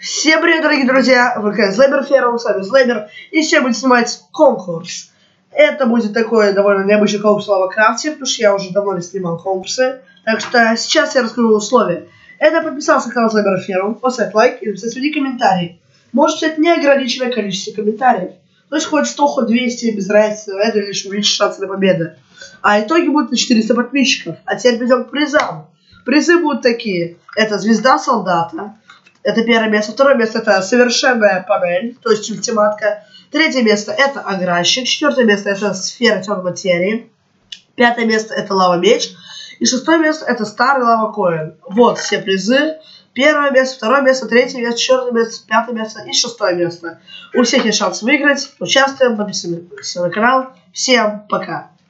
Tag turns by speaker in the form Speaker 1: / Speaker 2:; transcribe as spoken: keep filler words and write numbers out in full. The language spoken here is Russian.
Speaker 1: Всем привет, дорогие друзья! Вы Слейбер Ферру, с вами Слейбер, и сегодня будем снимать конкурс. Это будет такой довольно необычный конкурс в Лавакрафте, потому что я уже давно не снимал конкурсы. Так что сейчас я расскажу условия. Это подписался на канал Слейбер Ферру, поставить лайк и написать свои комментарии. Может быть, неограниченное количество комментариев. То есть хоть сто, хоть двести, без разницы, это лишь увеличит шансы на победу. А итоги будут на четыреста подписчиков. А теперь перейдем к призам. Призы будут такие. Это звезда солдата. Это первое место. Второе место это совершенная панель, то есть ультиматка. Третье место это огранщик. Четвертое место это сфера темной материи. Пятое место это лава меч. И шестое место это старый лава коин. Вот все призы. Первое место, второе место, третье место, четвертое место, пятое место и шестое место. У всех есть шанс выиграть. Участвуем, подписывайтесь на канал. Всем пока.